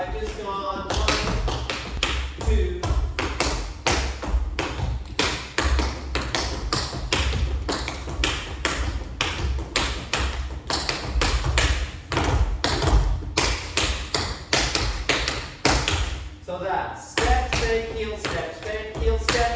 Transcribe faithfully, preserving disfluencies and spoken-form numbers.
I've just gone one, two. So that step, spank, heel, step, spank, heel, step.